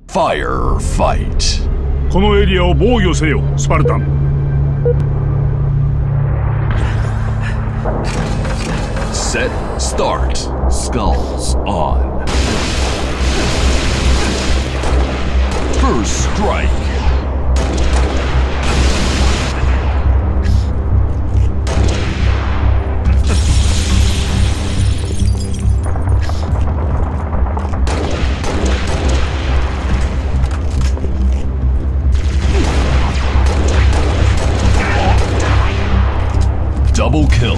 Fire fight. このエリアを防御せよ、スパルタン。 Set, start. Skulls on. First strike. Double kill.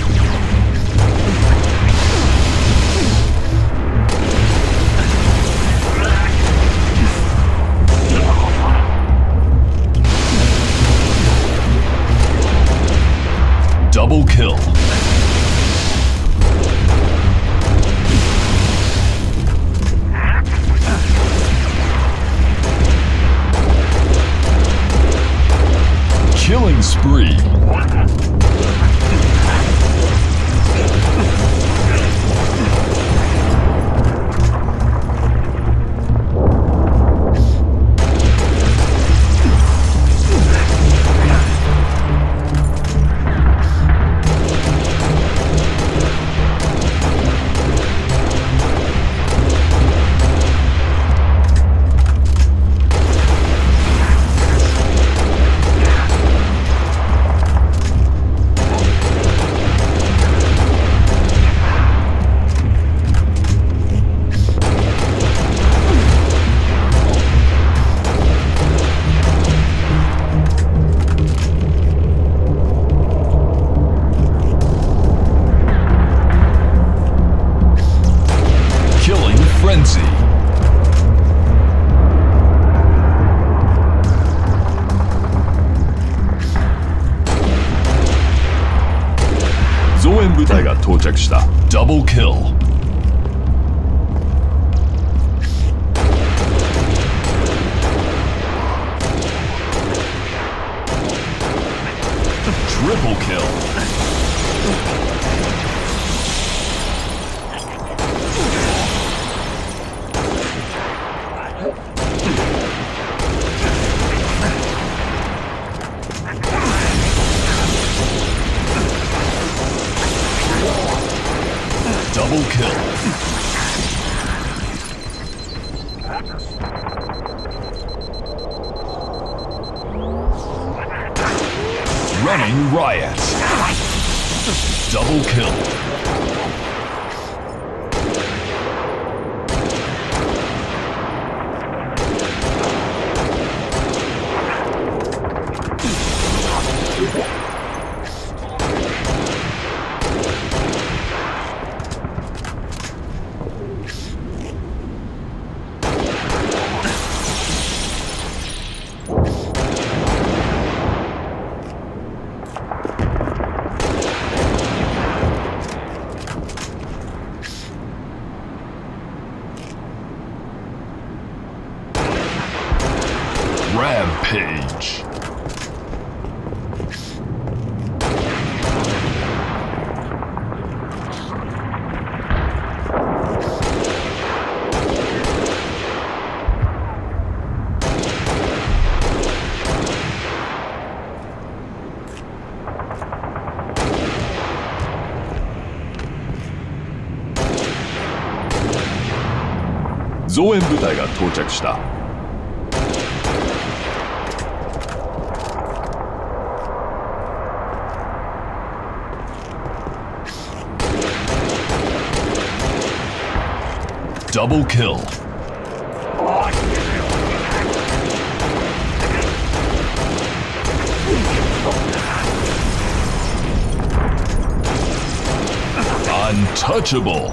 Double kill. Killing spree. Frenzy. Zoen 部隊が到着した。Double kill. Triple kill. Double kill. Running riot. Double kill. Rampage. Zoen 部隊が到着した。Double kill. Untouchable.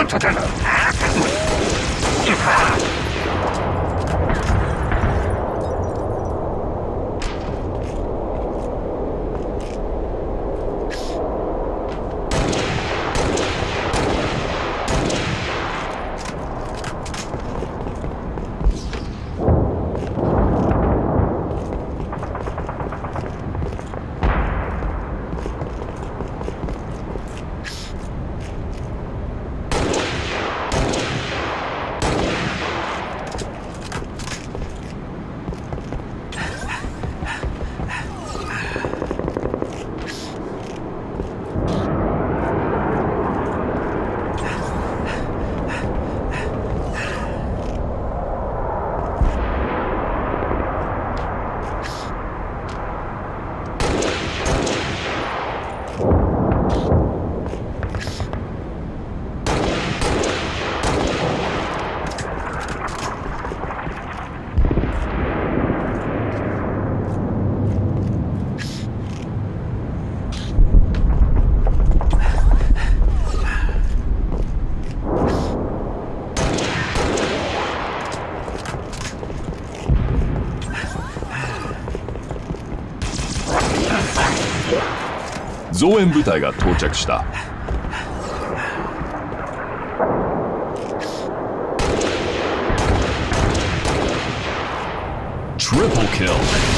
増援部隊が到着した。Triple kill.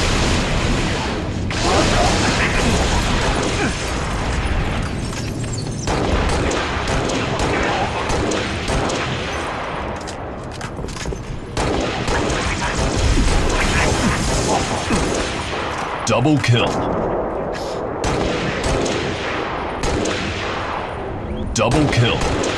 Double kill. Double kill.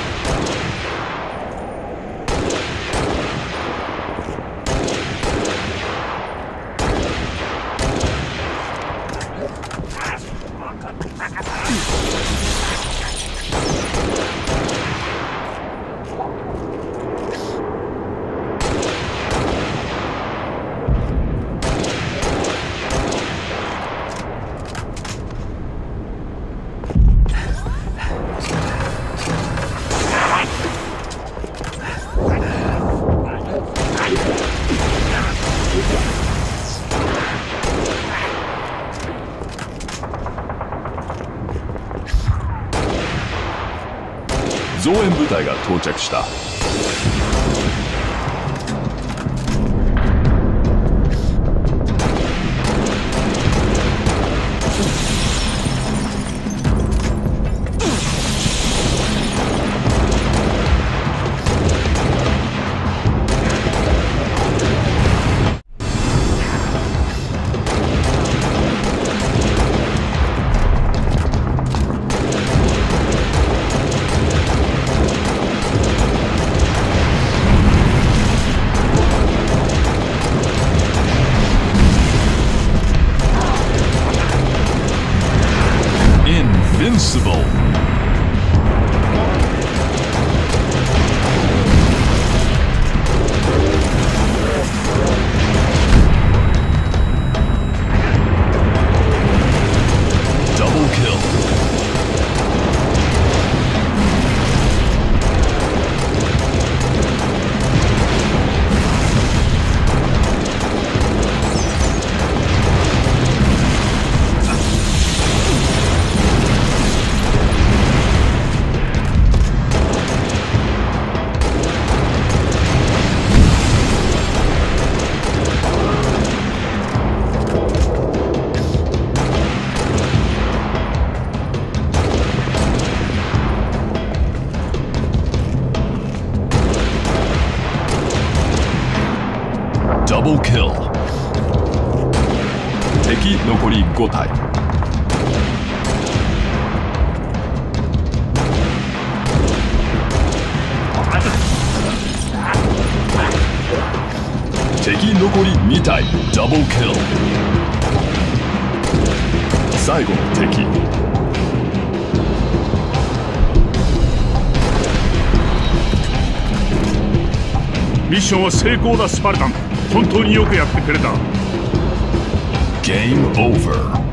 増援部隊が到着した。Invincible. Double kill. Double kill. 敵残り5体。敵残り2体。Double kill。最後の敵。 ミッションは成功だ、スパルタン。本当によくやってくれた。 Game over.